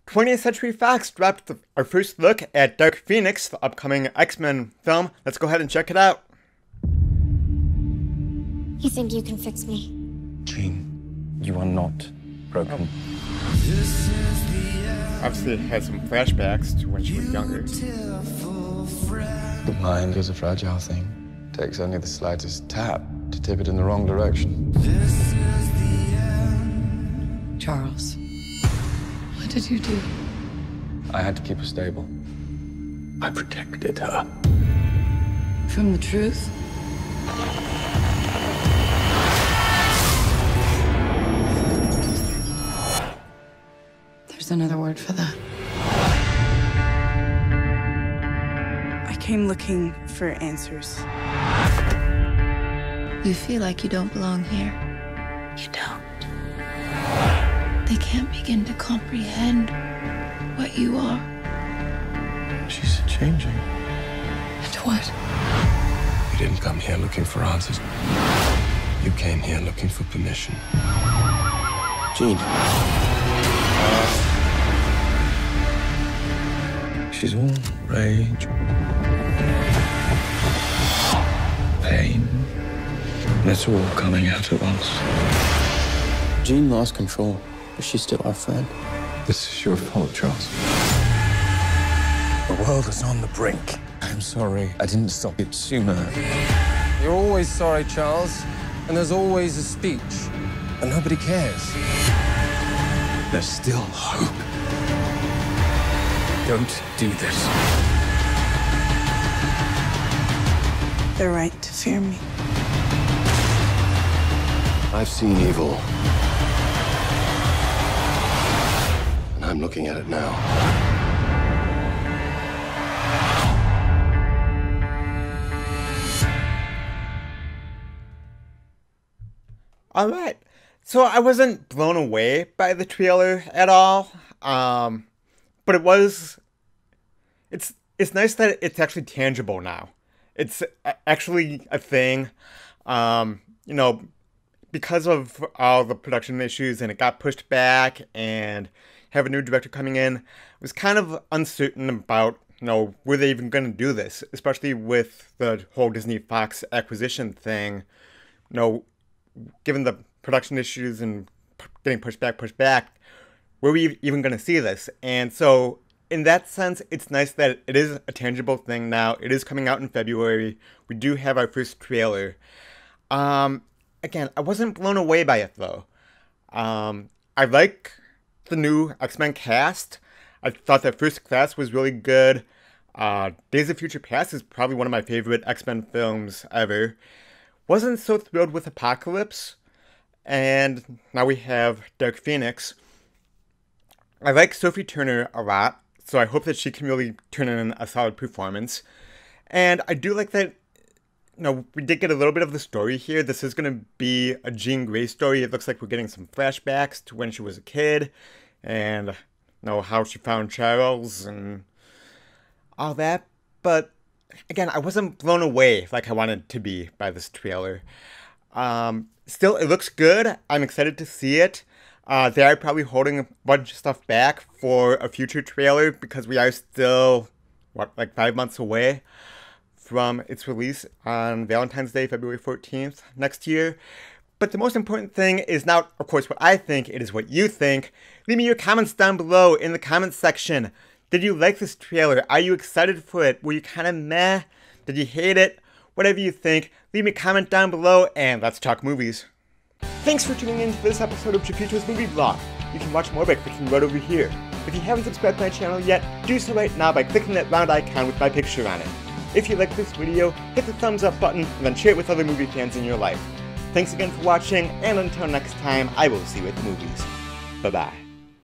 20th Century Fox dropped our first look at Dark Phoenix, the upcoming X-Men film. Let's go ahead and check it out. You think you can fix me? Jean, you are not broken. Obviously, it has some flashbacks to when she was younger. The mind is a fragile thing. Takes only the slightest tap to tip it in the wrong direction. Charles, what did you do? I had to keep her stable. I protected her. From the truth? There's another word for that. I came looking for answers. You feel like you don't belong here. You don't. They can't begin to comprehend what you are. She's changing. And what? You didn't come here looking for answers. You came here looking for permission. Jean. She's all rage, pain, and it's all coming out at once. Jean lost control, but she's still our friend. This is your fault, Charles. The world is on the brink. I'm sorry I didn't stop it sooner. You're always sorry, Charles, and there's always a speech, and nobody cares. There's still hope. Don't do this. They're right to fear me. I've seen evil. And I'm looking at it now. Alright, so I wasn't blown away by the trailer at all, but it's nice that it's actually tangible now. It's actually a thing, you know, because of all the production issues and it got pushed back and have a new director coming in, I was kind of uncertain about, you know, were they even going to do this, especially with the whole Disney Fox acquisition thing, you know, given the production issues and getting pushed back, were we even going to see this? And so, in that sense, it's nice that it is a tangible thing now. It is coming out in February. We do have our first trailer. Again, I wasn't blown away by it, though. I like the new X-Men cast. I thought that First Class was really good. Days of Future Past is probably one of my favorite X-Men films ever. Wasn't so thrilled with Apocalypse. And now we have Dark Phoenix. I like Sophie Turner a lot, so I hope that she can really turn in a solid performance. And I do like that, you know, we did get a little bit of the story here. This is going to be a Jean Grey story. It looks like we're getting some flashbacks to when she was a kid, and, you know, how she found Charles and all that. But, again, I wasn't blown away like I wanted to be by this trailer. Still, it looks good. I'm excited to see it. They are probably holding a bunch of stuff back for a future trailer because we are still, like 5 months away from its release on Valentine's Day, February 14th next year. But the most important thing is not, of course, what I think. It is what you think. Leave me your comments down below in the comments section. Did you like this trailer? Are you excited for it? Were you kind of meh? Did you hate it? Whatever you think, leave me a comment down below and let's talk movies. Thanks for tuning in to this episode of Chipito's Movie Vlog. You can watch more by clicking right over here. If you haven't subscribed to my channel yet, do so right now by clicking that round icon with my picture on it. If you like this video, hit the thumbs up button and then share it with other movie fans in your life. Thanks again for watching, and until next time, I will see you at the movies. Bye-bye.